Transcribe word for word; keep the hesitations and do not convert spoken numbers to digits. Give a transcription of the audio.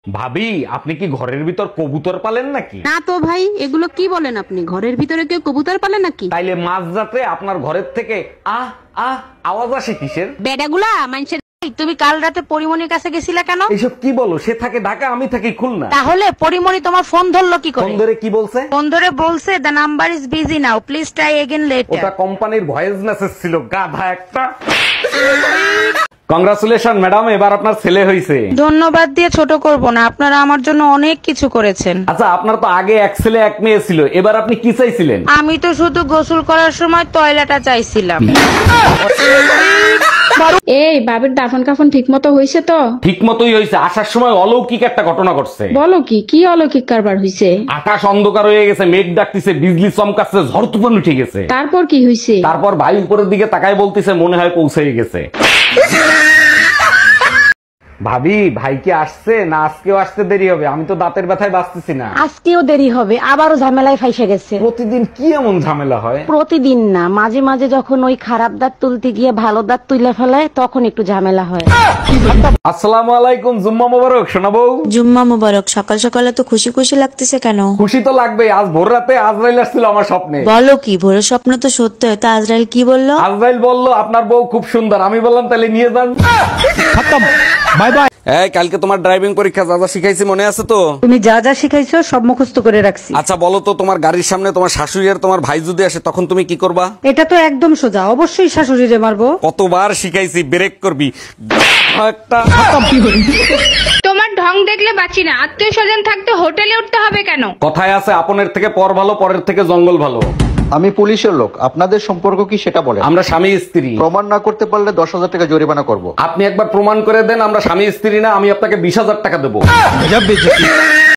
ভাবি, আপনি কি ঘরের ভিতর কবুতর পালেন নাকি? না তো ভাই, এগুলো কি বলেন আপনি? ঘরের ভিতরে কেউ কবুতর পালে নাকি? তাইলে মাঝরাতে আপনার ঘরের থেকে আহ আহ আওয়াজ আসে কিসের? বেডাগুলা মানুষের। তুমি কাল রাতে পরিমণির কাছে গেছিলা কেন? এইসব কি বলো? সে থাকে ঢাকা, আমি থাকি খুলনা। তাহলে পরিমণি তোমার ফোন ধরলো কি করে? ফোন ধরে কি বলছে? ফোন ধরে বলছে the number is busy now, please try again later. ওটা কোম্পানির ভয়েস মেসেজ ছিল, গাধা একটা। কংগ্রাচুলেশন ম্যাডাম, এবার আপনার ছেলে হইছে। ধন্যবাদ দিয়ে ছোট করব না, আপনারা আমার জন্য অনেক কিছু করেছেন। আচ্ছা, আপনার তো আগে এক ছেলে এক মেয়ে ছিল, এবার আপনি কি চাইছিলেন? আমি তো শুধু গোসল করার সময় টয়লেটটা চাইছিলাম। এই বাবির দাফন কাফন ঠিক মতো হইছে তো? ঠিক মতোই হয়েছে। আসার সময় অলৌকিক একটা ঘটনা ঘটছে। বলো কি কি অলৌকিক কারবার হইছে? আকাশ অন্ধকার হয়ে গেছে, মেঘ ডাকতেছে, বিজলি চমকাচ্ছে, ঝড় তুফান উঠে গেছে। তারপর কি হইছে? তারপর ভাই উপরের দিকে তাকায় বলতেছে মনে হয় পৌঁছে গেছে। ভাবি, ভাই কি আসছে না আজকেও আসতে দেরি হবে? আমি তো দাঁতের ব্যথায় বাঁচতেছি না। আজকেও দেরি হবে, আবারও ঝামেলায় ফাইসে গেছে। প্রতিদিন কি এমন ঝামেলা হয়? প্রতিদিন না, মাঝে মাঝে যখন ওই খারাপ দাঁত তুলতে গিয়ে ভালো দাঁত তুলে ফেলায় তখন একটু ঝামেলা হয়। আসসালামু আলাইকুম, জুম্মা মোবারক শোনাবো। জুম্মা মুবারক। সকাল সকালে তো খুশি খুশি লাগতেছে কেন? খুশি তো লাগবে, আজ ভোর রাতে আজরাইল আসছিল আমার স্বপ্নে। বলো কি, ভোরের স্বপ্ন তো সত্য হয়, তা আজরাইল কি বললো? আজরাইল বলল আপনার বউ খুব সুন্দর। আমি বললাম তাহলে নিয়ে যান। Bye bye. এই কালকে তোমার ড্রাইভিং পরীক্ষা, যা যা শিখাইছি মনে আছে তো? তুমি যা যা শিখাইছো সব মুখস্থ করে রাখছি। আচ্ছা বলো তো, তোমার গাড়ির সামনে তোমার শাশুড়ি আর তোমার ভাই যদি আসে তখন তুমি কি করবা? এটা তো একদম সোজা, অবশ্যই শাশুড়িরে মারবো। কতবার শিখাইছি, ব্রেক করবি একটা। তোমার ঢং দেখলে বাঁচি না। আত্মীয় স্বজন থাকতে হোটেলে উঠতে হবে কেন? কথায় আছে আপনের থেকে পর ভালো, পরের থেকে জঙ্গল ভালো। আমি পুলিশের লোক, আপনাদের সম্পর্ক কি সেটা বলেন। আমরা স্বামী স্ত্রী। প্রমাণ না করতে পারলে দশ হাজার টাকা জরিমানা করব। আপনি একবার প্রমাণ করে দেন আমরা স্বামী স্ত্রী না, আমি আপনাকে বিশ হাজার টাকা দেবো।